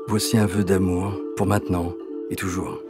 Voici un vœu d'amour pour maintenant et toujours.